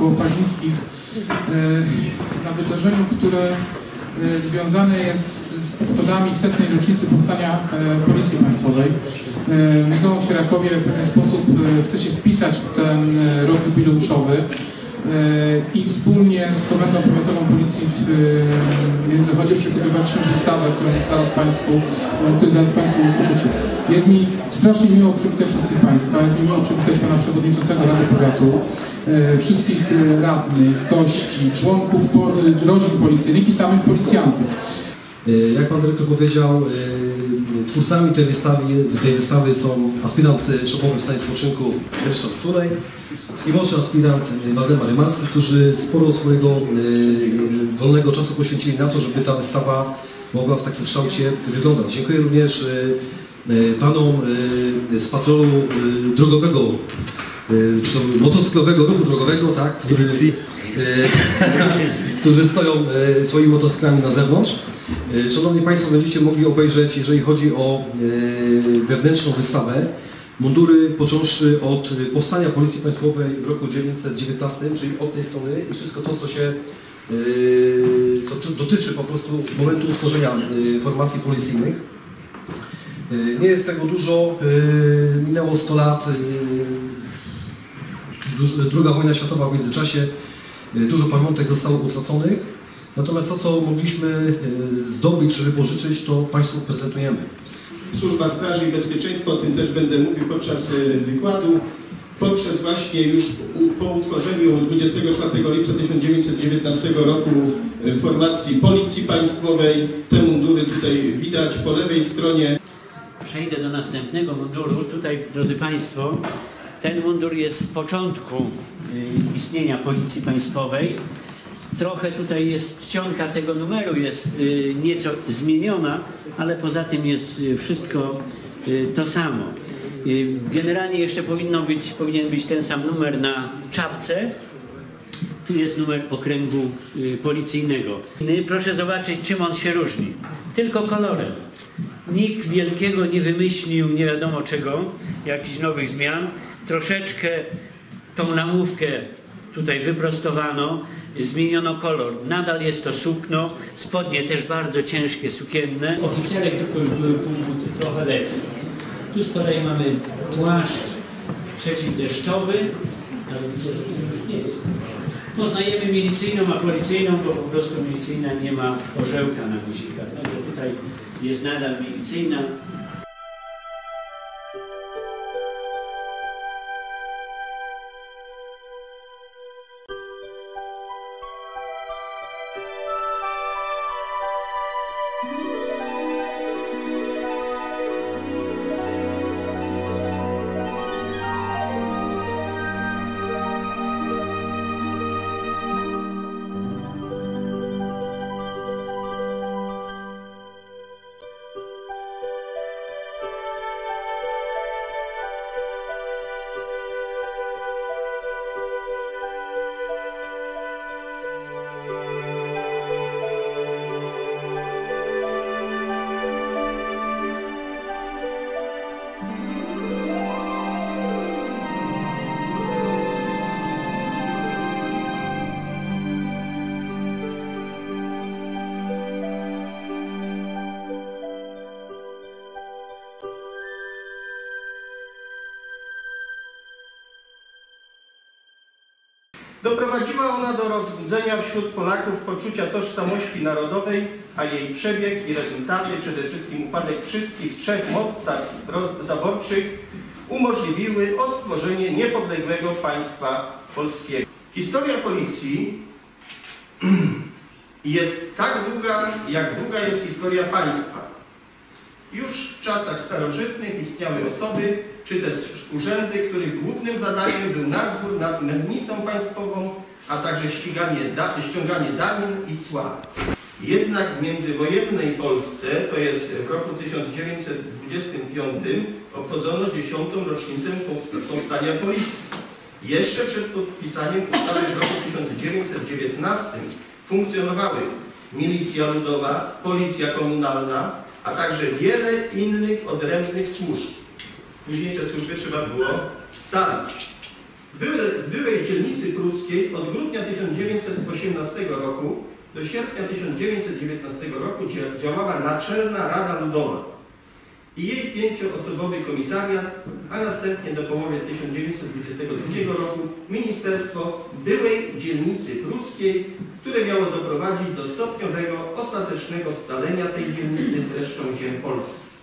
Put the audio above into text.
okołopaździerskich na wydarzeniu, które związane jest z obchodami 100. rocznicy powstania Policji Państwowej. Muzeum w Sierakowie w pewien sposób chce się wpisać w ten rok jubileuszowy i wspólnie z Komendą Powiatową Policji w Międzychodzie przygotowaliśmy wystawę, którą zaraz Państwu usłyszycie. Jest mi strasznie miło przywitać wszystkich Państwa, jest mi miło przywitać Pana Przewodniczącego Rady Powiatu, wszystkich radnych, gości, członków rodzin policyjnych i samych policjantów. Jak Pan Dyrektor powiedział, twórcami tej wystawy są aspirant szopowy w stanie spoczynku Ryszard Sulej i młodszy aspirant Waldemar Rymarski, którzy sporo swojego wolnego czasu poświęcili na to, żeby ta wystawa mogła w takim kształcie wyglądać. Dziękuję również Panom z patrolu drogowego, czy motocyklowego ruchu drogowego, tak, którzy stoją swoimi motocyklami na zewnątrz. Szanowni Państwo, będziecie mogli obejrzeć, jeżeli chodzi o wewnętrzną wystawę, mundury począwszy od powstania Policji Państwowej w roku 1919, czyli od tej strony i wszystko to, co dotyczy po prostu momentu utworzenia formacji policyjnych. Nie jest tego dużo, minęło 100 lat, II wojna światowa w międzyczasie, dużo pamiątek zostało utraconych, natomiast to, co mogliśmy zdobyć czy wypożyczyć, to Państwu prezentujemy. Służba Straży i Bezpieczeństwa, o tym też będę mówił podczas wykładu, poprzez właśnie już po utworzeniu 24 lipca 1919 roku formacji Policji Państwowej, te mundury tutaj widać po lewej stronie. Przejdę do następnego munduru. Tutaj, drodzy Państwo, ten mundur jest z początku istnienia Policji Państwowej. Trochę tutaj jest czcionka tego numeru, jest nieco zmieniona, ale poza tym jest wszystko to samo. Generalnie jeszcze powinien być ten sam numer na czapce. Tu jest numer okręgu policyjnego. Proszę zobaczyć, czym on się różni. Tylko kolorem. Nikt wielkiego nie wymyślił nie wiadomo czego, jakichś nowych zmian. Troszeczkę tą namówkę tutaj wyprostowano, zmieniono kolor. Nadal jest to sukno, spodnie też bardzo ciężkie, sukienne. Oficerek tylko już były półbuty, trochę lepiej. Tu z kolei mamy płaszcz przeciwdeszczowy, ale to już nie jest. Poznajemy milicyjną, a policyjną, bo po prostu milicyjna nie ma orzełka na guzikach. Także tutaj jest nadal milicyjna. Doprowadziła ona do rozbudzenia wśród Polaków poczucia tożsamości narodowej, a jej przebieg i rezultaty, przede wszystkim upadek wszystkich trzech mocarstw zaborczych, umożliwiły odtworzenie niepodległego państwa polskiego. Historia policji jest tak długa, jak długa jest historia państwa. Już w czasach starożytnych istniały osoby, czy też urzędy, których głównym zadaniem był nadzór nad mennicą państwową, a także ściąganie danin i cła. Jednak w międzywojennej Polsce, to jest w roku 1925, obchodzono 10. rocznicę powstania policji. Jeszcze przed podpisaniem ustawy w roku 1919 funkcjonowały milicja ludowa, policja komunalna, a także wiele innych odrębnych służb. Później te służby trzeba było scalić. W byłej dzielnicy pruskiej od grudnia 1918 roku do sierpnia 1919 roku działała Naczelna Rada Ludowa i jej 5-osobowy komisariat, a następnie do połowy 1922 roku Ministerstwo byłej dzielnicy pruskiej, które miało doprowadzić do stopniowego, ostatecznego scalenia tej dzielnicy z resztą ziem Polski.